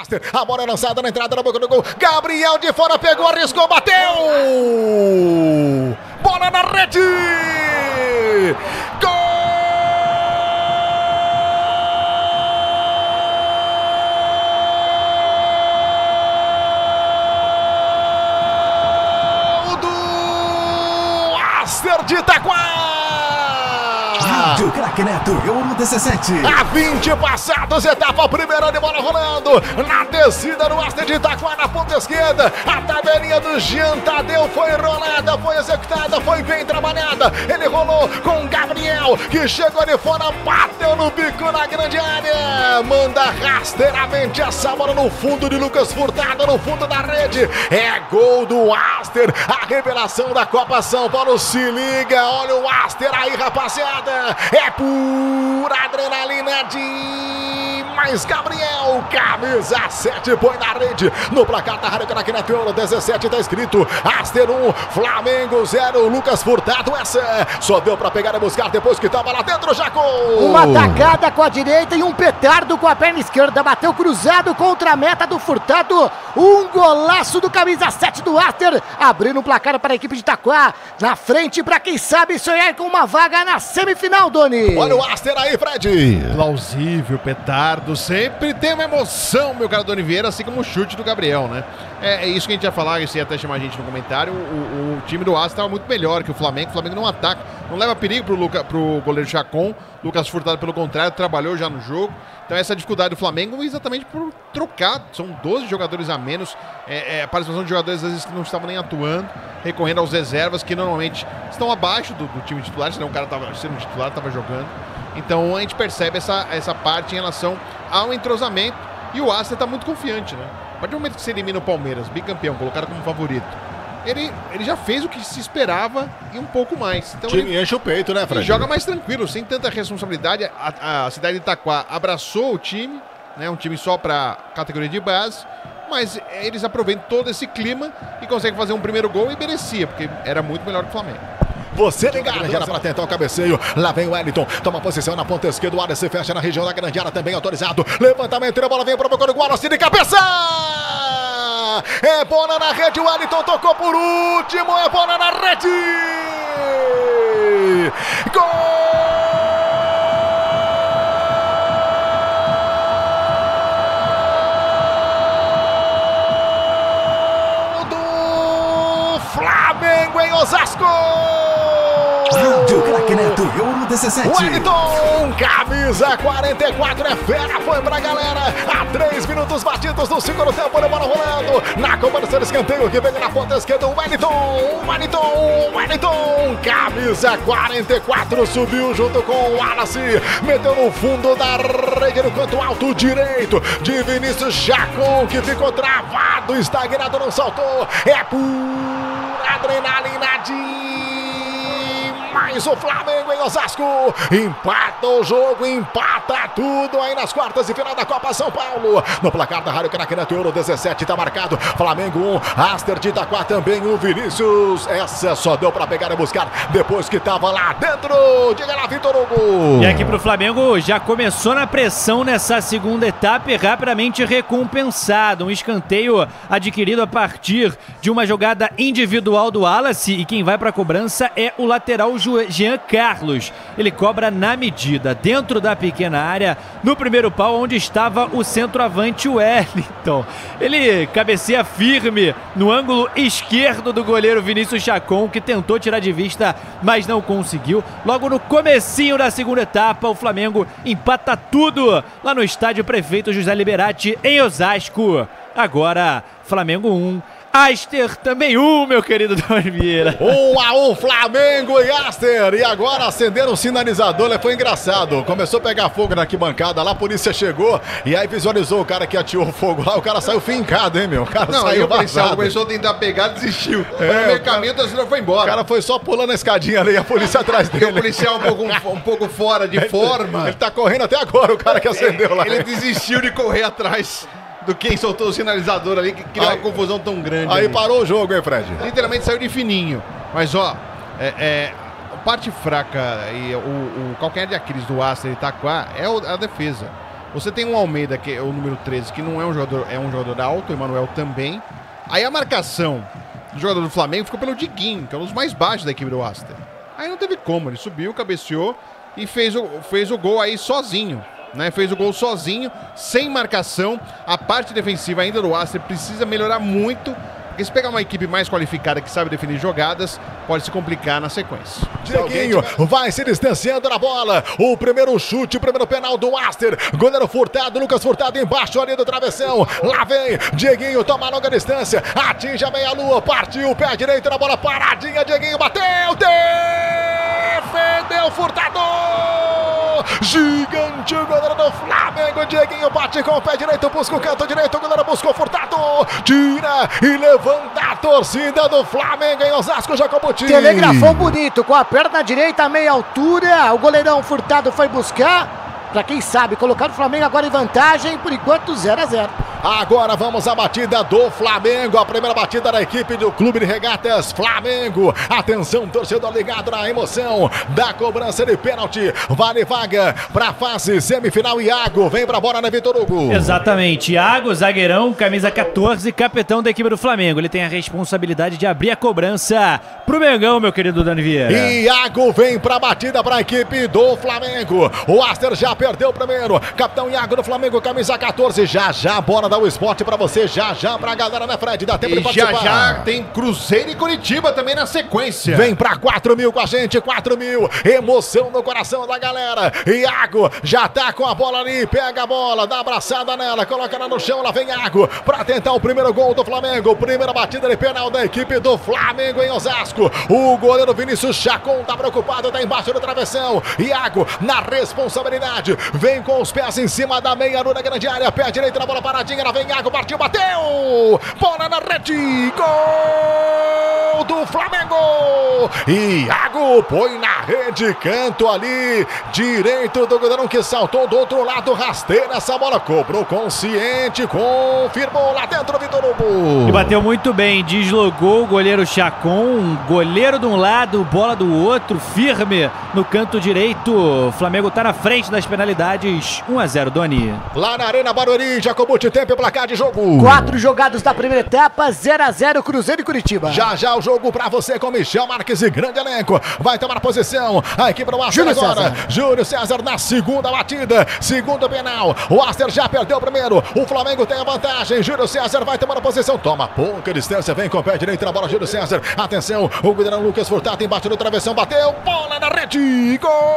Aster. A bola é lançada na entrada da boca do gol. Gabriel de fora pegou, arriscou, bateu! Bola na rede! Gol! De Itaquá! Rádio Craque Neto, Euro 17. A 20 passados, etapa primeira de bola rolando. Na descida do Aster de Itaquá, na ponta esquerda. A tabelinha do Jean Tadeu foi rolada, foi executada, foi bem trabalhada. Ele rolou com o Gabriel, que chegou de fora, bateu no bico na grande área. Manda rasteiramente essa bola no fundo de Lucas Furtado, no fundo da rede. É gol do Aster, a revelação da Copa São Paulo. Se liga, olha o Aster aí, rapaziada. É pura adrenalina demais. Gabriel, camisa 7, põe na rede. No placar da Rádio Craque Neto, Euro 17, tá escrito Aster 1, Flamengo 0. Lucas Furtado, essa só deu pra pegar e buscar depois que tava lá dentro, Jaco. Uma tacada com a direita e um petardo com a perna esquerda. Bateu cruzado contra a meta do Furtado. Um golaço do camisa 7 do Aster, abrindo o placar para a equipe de Itaquá. Na frente para quem sabe sonhar com uma vaga na semifinal, Doni. Olha o Aster aí, Fred. Plausível, petardo, sempre tem uma emoção, meu cara Doni Vieira, assim como o chute do Gabriel, né? É isso que a gente ia falar, isso ia até chamar a gente no comentário. O time do Aster estava muito melhor que o Flamengo. O Flamengo não ataca, não leva perigo pro goleiro Chacon. Lucas Furtado, pelo contrário, trabalhou já no jogo. Então essa dificuldade do Flamengo exatamente por trocar. São 12 jogadores a menos. A participação de jogadores às vezes que não estavam nem atuando, recorrendo aos reservas que normalmente estão abaixo do time titular, senão o cara estava sendo titular, estava jogando. Então a gente percebe essa parte em relação ao entrosamento. E o Aster está muito confiante, né? A partir do momento que se elimina o Palmeiras, bicampeão, colocado como favorito, ele já fez o que se esperava e um pouco mais. Então ele enche o peito, né, Fred? Ele joga mais tranquilo, sem tanta responsabilidade. A cidade de Itaquá abraçou o time, né? Um time só para categoria de base, mas eles aproveitam todo esse clima e conseguem fazer um primeiro gol e merecia, porque era muito melhor que o Flamengo. Você ligado, já para tentar o cabeceio. Lá vem o Wellington, toma posição na ponta esquerda. O Alisson se fecha na região da grande área, também autorizado. Levantamento, a bola vem para o boca do gol, assim de cabeça. É bola na rede, o Wellington tocou por último. É bola na rede. Gol do Flamengo em Osasco. Rádio Craque Neto, Euro 17. Wellington, camisa 44, é fera, foi pra galera. Há 3 minutos batidos no segundo tempo, de bola rolando. Na cobrança de escanteio que vem na ponta esquerda, o Wellington, camisa 44, subiu junto com o Wallace. Meteu no fundo da rede no canto alto direito de Vinícius Chacon, que ficou travado, estagnado, não saltou. É pura adrenalina mais o Flamengo em Osasco, empata o jogo, empata tudo aí nas quartas de final da Copa São Paulo. No placar da Rádio Craque Neto, Euro 17, tá marcado Flamengo 1, Aster de Itaquá também, o Vinícius. Essa só deu pra pegar e buscar depois que tava lá dentro. Diga lá, Vitor Hugo. E aqui pro Flamengo já começou na pressão nessa segunda etapa e rapidamente recompensado. Um escanteio adquirido a partir de uma jogada individual do Wallace, e quem vai pra cobrança é o lateral Jean Carlos. Ele cobra na medida, dentro da pequena área, no primeiro pau, onde estava o centroavante Wellington. Ele cabeceia firme no ângulo esquerdo do goleiro Vinícius Chacon, que tentou tirar de vista, mas não conseguiu. Logo no comecinho da segunda etapa, o Flamengo empata tudo lá no estádio Prefeito José Liberati, em Osasco. Agora, Flamengo 1, Aster também 1, meu querido Doni Vieira. 1-1, Flamengo e Aster. E agora acenderam um sinalizador, né? Foi engraçado. Começou a pegar fogo na arquibancada, lá a polícia chegou e aí visualizou o cara que atirou o fogo lá. O cara saiu fincado, hein, meu? O cara saiu vazado. Começou a tentar pegar, desistiu. Foi no meio caminho, o foi embora. O cara foi só pulando a escadinha ali, a polícia atrás dele. O policial um pouco fora de forma. Ele tá correndo até agora, o cara que acendeu lá. Ele desistiu de correr atrás do quem soltou o sinalizador ali, que criou uma confusão tão grande. Aí parou o jogo, hein, Fred? Literalmente saiu de fininho. Mas, ó, a parte fraca e o calcanhar de Aquiles do Aster e Itaquá é a defesa. Você tem um Almeida, que é o número 13, que não é um jogador alto, o Emanuel também. Aí a marcação do jogador do Flamengo ficou pelo Diguinho, que é um dos mais baixos da equipe do Aster. Aí não teve como, ele subiu, cabeceou e fez o gol aí sozinho. Né, fez o gol sozinho, sem marcação. A parte defensiva ainda do Aster precisa melhorar muito, porque se pegar uma equipe mais qualificada que sabe definir jogadas, pode se complicar na sequência. Dieguinho vai se distanciando na bola. O primeiro chute, o primeiro penal do Aster. Goleiro Furtado, Lucas Furtado embaixo ali do travessão. Lá vem Dieguinho, toma longa distância, atinge a meia-lua, partiu, pé direito na bola, paradinha, Dieguinho bateu, defendeu Furtado. Gigante o goleiro do Flamengo, Dieguinho bate com o pé direito, busca o canto direito, o goleiro buscou Furtado, tira e levanta a torcida do Flamengo em Osasco, Jacobuti. Telegrafou bonito, com a perna direita a meia altura, o goleirão Furtado foi buscar. Pra quem sabe, colocar o Flamengo agora em vantagem, por enquanto 0-0. Agora vamos à batida do Flamengo, a primeira batida da equipe do Clube de Regatas Flamengo. Atenção, torcedor ligado na emoção da cobrança de pênalti. Vale vaga para a fase semifinal. Iago vem pra bola, né, Vitor Hugo? Exatamente, Iago, zagueirão, camisa 14, capitão da equipe do Flamengo. Ele tem a responsabilidade de abrir a cobrança pro Mengão, meu querido Dani Vieira. Iago vem pra batida para a equipe do Flamengo. O Aster já perdeu o primeiro. Capitão Iago do Flamengo, camisa 14. Já a bola dá o esporte pra você. Já pra galera, né, Fred? Dá tempo de participar. Já tem Cruzeiro e Curitiba também na sequência. Vem pra 4.000 com a gente, 4.000. Emoção no coração da galera. Iago já tá com a bola ali. Pega a bola, dá abraçada nela, coloca ela no chão. Lá vem Iago pra tentar o primeiro gol do Flamengo. Primeira batida de penal da equipe do Flamengo em Osasco. O goleiro Vinícius Chacon tá preocupado, tá embaixo do travessão. Iago na responsabilidade. Vem com os pés em cima da meia na grande área. Pé direito na bola paradinha. Lá vem Iago, partiu, bateu. Bola na rede. Gol do Flamengo. Iago põe na rede, canto ali direito do goleirão que saltou do outro lado. Rasteira essa bola, cobrou consciente, confirmou lá dentro, Vitor Hugo. E bateu muito bem, deslogou o goleiro Chacon, goleiro de um lado, bola do outro, firme no canto direito. O Flamengo tá na frente das penalidades, 1-0, Doni. Lá na Arena Barueri, Jacobuti, tempo e placar de jogo. 4 jogados da primeira etapa, 0-0, Cruzeiro e Curitiba. Já o jogo pra você com Michel Marques e grande elenco. Vai tomar posição a equipe do Aster agora. Júlio César na segunda batida, segundo penal. O Aster já perdeu o primeiro, o Flamengo tem a vantagem. Júlio César vai tomar a posição, toma pouca distância, vem com o pé direito na bola, Júlio César. Atenção, o goleirão Lucas Furtado embaixo do travessão, bateu, bola na rede,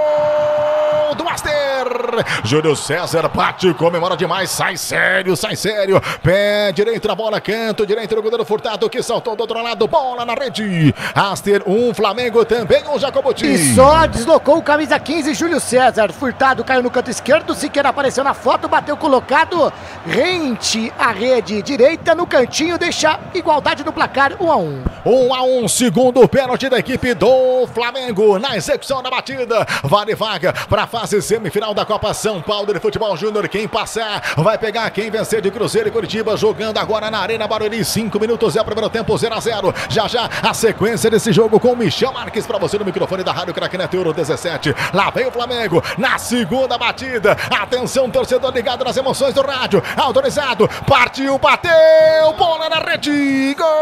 gol do Aster. Júlio César bate, comemora demais, sai sério, pé direito na bola, canto direito do goleiro Furtado que saltou do outro lado, bola na rede. Aster 1, Flamengo também 1, Jacobuti. E só deslocou o camisa 15, Júlio César. Furtado caiu no canto esquerdo, Siqueira apareceu na foto, bateu colocado rente à rede direita no cantinho, deixa igualdade no placar, 1-1. 1-1, segundo pênalti da equipe do Flamengo na execução da batida. Vale vaga para a fase semifinal da Copa São Paulo de Futebol Júnior. Quem passar vai pegar quem vencer de Cruzeiro e Curitiba, jogando agora na Arena Barueri. 5 minutos é o primeiro tempo, 0-0. Já a sequência desse jogo com Michel Marques para você no microfone da Rádio Craque Neto Euro 17. Lá vem o Flamengo na segunda batida. Atenção, torcedor ligado nas emoções do rádio. Autorizado, partiu, bateu, bola na rede. Gol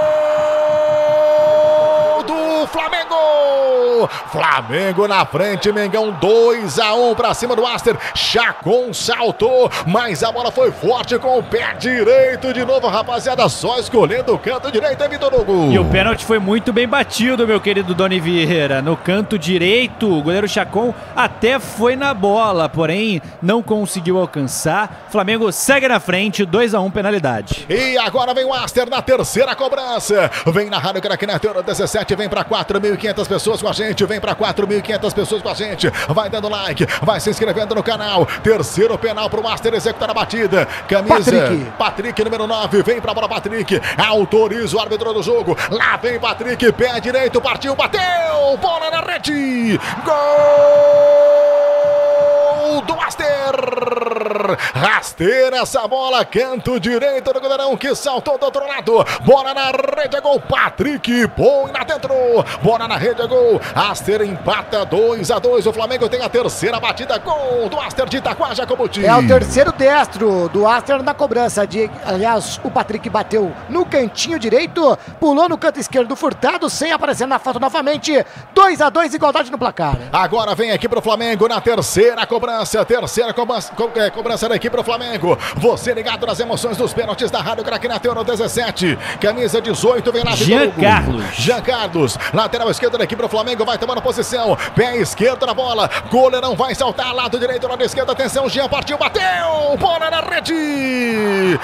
do Flamengo. Flamengo na frente, Mengão 2-1 para cima do Aster. Chacon saltou, mas a bola foi forte com o pé direito de novo, rapaziada, só escolhendo o canto direito, é Vitor Hugo. E o pênalti foi muito bem batido, meu querido Doni Vieira. No canto direito, o goleiro Chacon até foi na bola, porém não conseguiu alcançar. Flamengo segue na frente, 2-1, penalidade. E agora vem o Aster na terceira cobrança. Vem na Rádio Craque Neto Euro 17, vem para 4.500 pessoas com a gente, vem para 4.500 pessoas com a gente. Vai dando like, vai se inscrevendo no canal. Terceiro penal pro Aster executar a batida. Camisa Patrick número 9, vem pra bola Patrick. Autoriza o árbitro do jogo. Lá vem Patrick, pé direito, partiu, bateu, bola na rede. Gol do Aster. rasteira essa bola, canto direito do goleirão que saltou do outro lado, bola na rede, é gol, Patrick põe lá dentro, bola na rede, é gol, Aster empata 2-2, o Flamengo tem a terceira batida, gol do Aster de Itaquá, Jacobuti. É o terceiro destro do Aster na cobrança, aliás, o Patrick bateu no cantinho direito, pulou no canto esquerdo do Furtado, sem aparecer na foto novamente, 2-2, igualdade no placar. Agora vem aqui pro Flamengo na terceira cobrança da equipe pro Flamengo. Você ligado nas emoções dos pênaltis da Rádio Craque Neto Euro 17. Camisa 18, vem lá Jean Carlos, lateral esquerdo da equipe pro Flamengo, vai tomando posição. Pé esquerdo na bola. Goleirão vai saltar, lado direito, lado esquerdo. Atenção, Jean partiu, bateu. Bola na rede.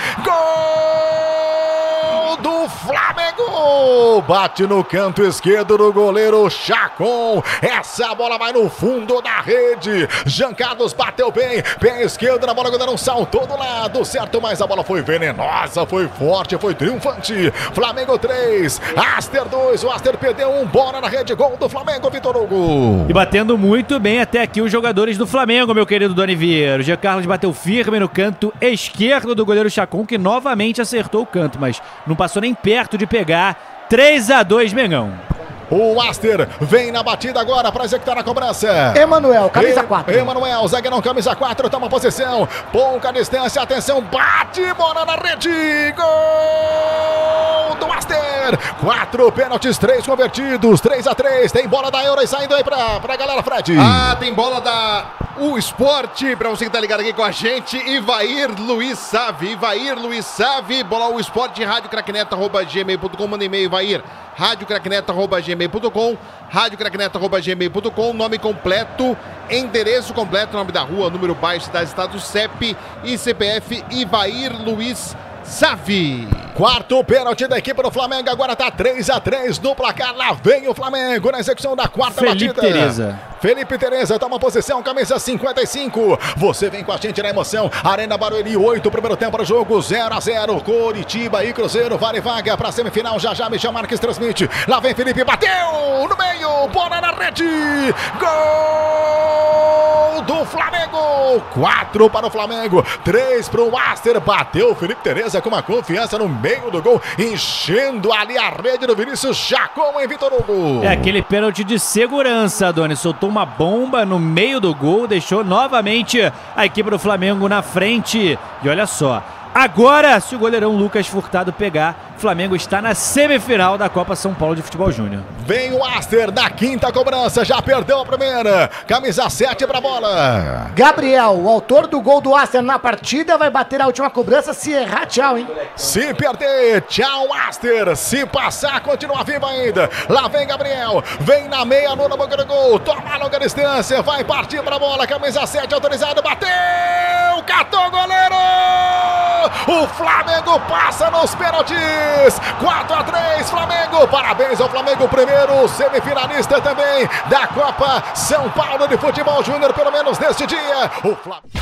Gol do Flamengo. Bate no canto esquerdo do goleiro Chacon. Essa bola vai no fundo da rede. Jean Carlos bateu bem. Pé esquerdo na bola, o goleirão saltou do lado certo, mas a bola foi venenosa, foi forte, foi triunfante. Flamengo 3, Aster 2. O Aster perdeu bola na rede. Gol do Flamengo, Vitor Hugo. E batendo muito bem até aqui os jogadores do Flamengo, meu querido Doni Vieira. O Jean Carlos bateu firme no canto esquerdo do goleiro Chacon, que novamente acertou o canto, mas não passou nem perto de pegar. 3-2, Mengão. O Aster vem na batida agora para executar a cobrança. Emanuel, camisa 4. Emanuel, zagueirão, camisa 4, toma posição. Pouca distância, atenção, bate, bola na rede. Gol do Aster. 4 pênaltis, 3 convertidos, 3-3. Tem bola da Euro e saindo aí pra galera, Fred. Tem bola da O Esporte, pra você que tá ligado aqui com a gente, Ivair Luiz Save, bola o esporte, radiocraqueneto@gmail.com, manda e-mail, Ivair, radiocraqueneto@gmail.com, radiocraqueneto@gmail.com, nome completo, endereço completo, nome da rua, número, bairro, cidade, estado, CEP e CPF, Ivair Luiz Save. Quarto pênalti da equipe do Flamengo, agora tá 3-3 no placar, lá vem o Flamengo na execução da quarta batida. Felipe Tereza toma posição, camisa 55, você vem com a gente na emoção, Arena Barueri, 8, primeiro tempo do jogo, 0-0, Coritiba e Cruzeiro, vale vaga pra semifinal, já Michel Marques transmite, lá vem Felipe, bateu no meio, bola na rede, gol do Flamengo, 4 para o Flamengo, 3 para o Aster, bateu o Felipe Tereza com uma confiança no meio do gol, enchendo ali a rede do Vinícius Chacon em Vitor Hugo. É aquele pênalti de segurança, Doni, soltou uma bomba no meio do gol, deixou novamente a equipe do Flamengo na frente. E olha só, agora, se o goleirão Lucas Furtado pegar, o Flamengo está na semifinal da Copa São Paulo de Futebol Júnior. Vem o Aster da quinta cobrança, já perdeu a primeira, camisa 7 pra bola. Gabriel, o autor do gol do Aster na partida, vai bater a última cobrança, se errar, tchau, hein? Se perder, tchau Aster, se passar, continua vivo ainda. Lá vem Gabriel, vem na meia lua na boca do gol, toma a longa distância, vai partir pra bola, camisa 7 autorizado, bateu, catou o goleiro! O Flamengo passa nos pênaltis, 4-3 Flamengo, parabéns ao Flamengo, primeiro semifinalista também da Copa São Paulo de Futebol Júnior, pelo menos neste dia. O Flamengo...